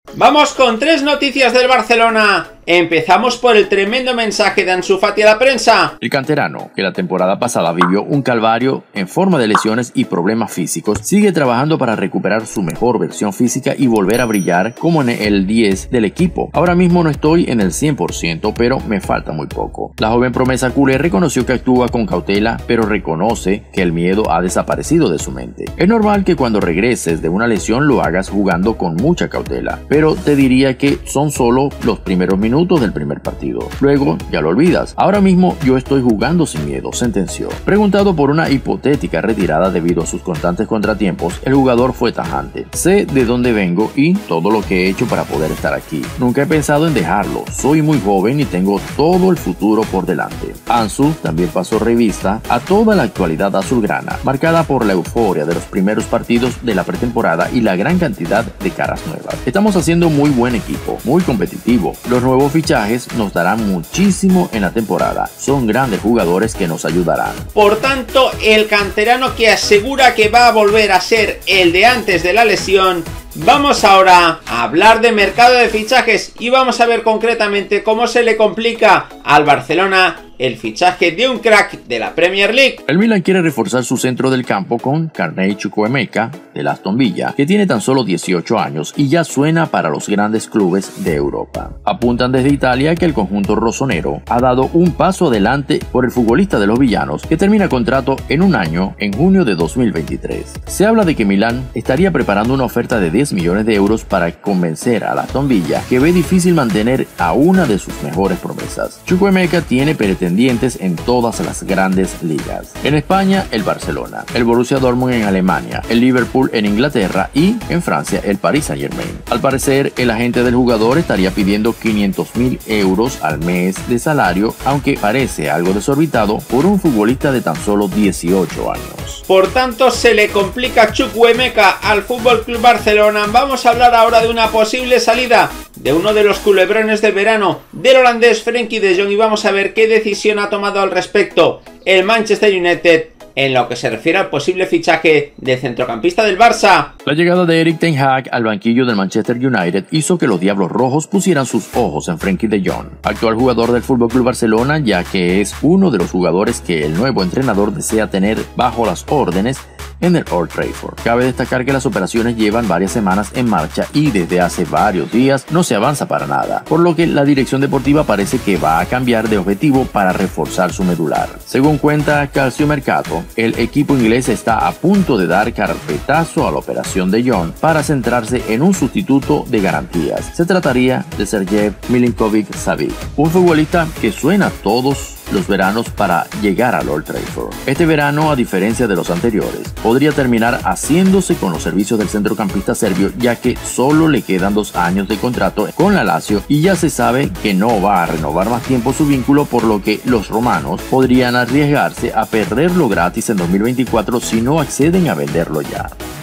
Vamos con tres noticias del Barcelona. Empezamos por el tremendo mensaje de Ansu Fati a la prensa. El canterano, que la temporada pasada vivió un calvario en forma de lesiones y problemas físicos, sigue trabajando para recuperar su mejor versión física y volver a brillar como en el 10 del equipo. Ahora mismo no estoy en el 100%, pero me falta muy poco. La joven promesa culé reconoció que actúa con cautela, pero reconoce que el miedo ha desaparecido de su mente. Es normal que cuando regreses de una lesión lo hagas jugando con mucha cautela, pero te diría que son solo los primeros minutos del primer partido. Luego ya lo olvidas. Ahora mismo yo estoy jugando sin miedo, sentenció. Preguntado por una hipotética retirada debido a sus constantes contratiempos, el jugador fue tajante. Sé de dónde vengo y todo lo que he hecho para poder estar aquí. Nunca he pensado en dejarlo. Soy muy joven y tengo todo el futuro por delante. Ansu también pasó revista a toda la actualidad azulgrana, marcada por la euforia de los primeros partidos de la pretemporada y la gran cantidad de caras nuevas. Estamos haciendo muy buen equipo, muy competitivo. Los nuevos fichajes nos darán muchísimo en la temporada. Son grandes jugadores que nos ayudarán. Por tanto, el canterano que asegura que va a volver a ser el de antes de la lesión. Vamos ahora a hablar de mercado de fichajes y vamos a ver concretamente cómo se le complica al Barcelona el fichaje de un crack de la Premier League. El Milan quiere reforzar su centro del campo con Carney Chukwuemeka del Aston Villa, que tiene tan solo 18 años y ya suena para los grandes clubes de Europa. Apuntan desde Italia que el conjunto rosonero ha dado un paso adelante por el futbolista de los villanos, que termina contrato en un año en junio de 2023. Se habla de que Milán estaría preparando una oferta de 10 millones de euros para convencer al Aston Villa, que ve difícil mantener a una de sus mejores promesas. Chukwuemeka tiene pretendientes en todas las grandes ligas. En España, el Barcelona, el Borussia Dortmund en Alemania, el Liverpool en Inglaterra y en Francia, el Paris Saint-Germain. Al parecer, el agente del jugador estaría pidiendo 500.000 euros al mes de salario, aunque parece algo desorbitado por un futbolista de tan solo 18 años. Por tanto, se le complica Chukwuemeka al FC Barcelona. Vamos a hablar ahora de una posible salida de uno de los culebrones del verano, del holandés Frenkie de Jong, y vamos a ver qué decisión ha tomado al respecto el Manchester United en lo que se refiere al posible fichaje del centrocampista del Barça. La llegada de Erik ten Hag al banquillo del Manchester United hizo que los Diablos Rojos pusieran sus ojos en Frenkie de Jong, actual jugador del FC Barcelona, ya que es uno de los jugadores que el nuevo entrenador desea tener bajo las órdenes en el Old Trafford. Cabe destacar que las operaciones llevan varias semanas en marcha y desde hace varios días no se avanza para nada, por lo que la dirección deportiva parece que va a cambiar de objetivo para reforzar su medular. Según cuenta Calciomercato, el equipo inglés está a punto de dar carpetazo a la operación de Jong para centrarse en un sustituto de garantías. Se trataría de Sergej Milinkovic-Savic, un futbolista que suena todos los veranos para llegar al Old Trafford. Este verano, a diferencia de los anteriores, podría terminar haciéndose con los servicios del centrocampista serbio, ya que solo le quedan 2 años de contrato con la Lazio y ya se sabe que no va a renovar más tiempo su vínculo, por lo que los romanos podrían arriesgarse a perderlo gratis en 2024 si no acceden a venderlo ya.